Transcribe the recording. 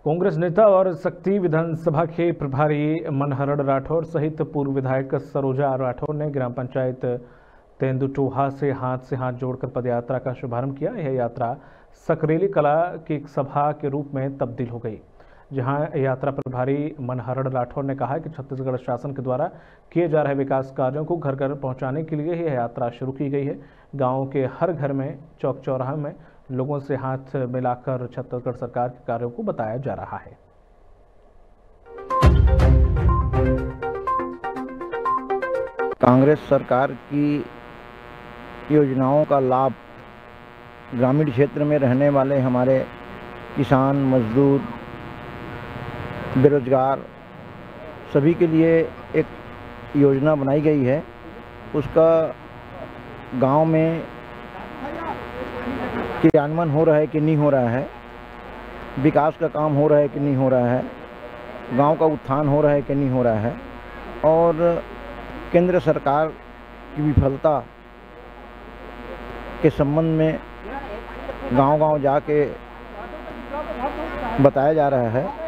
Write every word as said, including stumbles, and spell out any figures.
कांग्रेस नेता और शक्ति विधानसभा के प्रभारी मनहरण राठौर सहित पूर्व विधायक सरोजा राठौर ने ग्राम पंचायत तेंदुटोहा से हाथ से हाथ जोड़कर पदयात्रा का शुभारंभ किया। यह यात्रा सकरेली कला की एक सभा के रूप में तब्दील हो गई, जहां यात्रा प्रभारी मनहरण राठौर ने कहा कि छत्तीसगढ़ शासन के द्वारा किए जा रहे विकास कार्यों को घर घर पहुंचाने के लिए यह यात्रा शुरू की गई है। गाँव के हर घर में, चौक चौराहे में लोगों से हाथ मिलाकर छत्तीसगढ़ सरकार के कार्यों को बताया जा रहा है। कांग्रेस सरकार की योजनाओं का लाभ ग्रामीण क्षेत्र में रहने वाले हमारे किसान, मजदूर, बेरोजगार सभी के लिए एक योजना बनाई गई है। उसका गांव में क्रियान्वयन हो रहा है कि नहीं हो रहा है, विकास का काम हो रहा है कि नहीं हो रहा है, गांव का उत्थान हो रहा है कि नहीं हो रहा है, और केंद्र सरकार की विफलता के संबंध में गांव-गांव जाके बताया जा रहा है।